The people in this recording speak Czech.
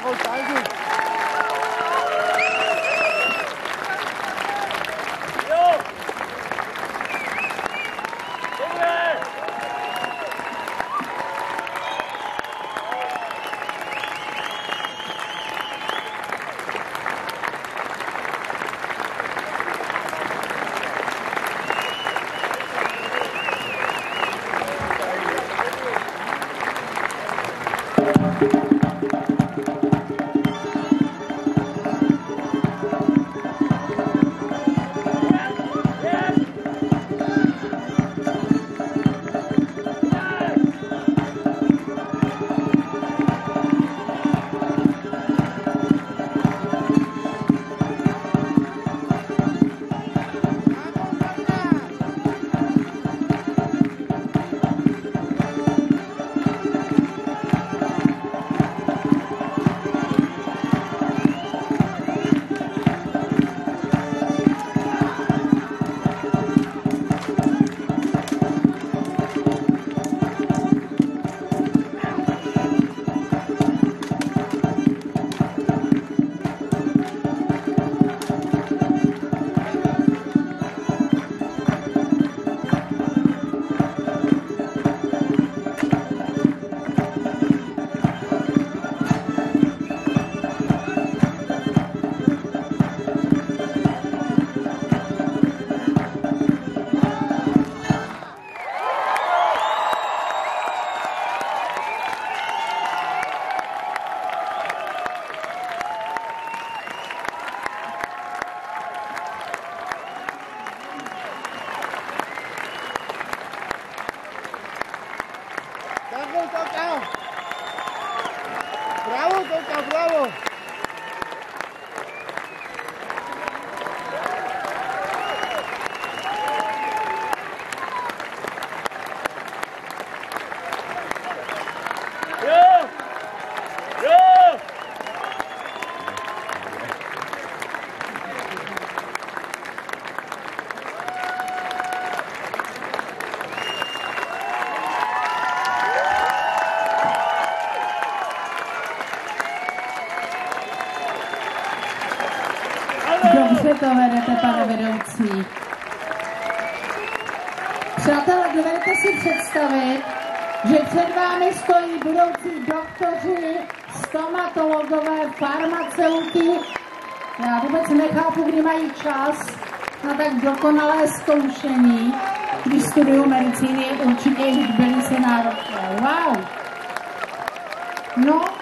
Dobře to vedete, pane vedoucí. Přátelé, dovedete si představit, že před vámi stojí budoucí doktoři, stomatologové, farmaceuti. Já vůbec nechápu, kdy mají čas na tak dokonalé zkoušení, když studuju medicíny, určitě i v Tbilisi náročné. Wow! No,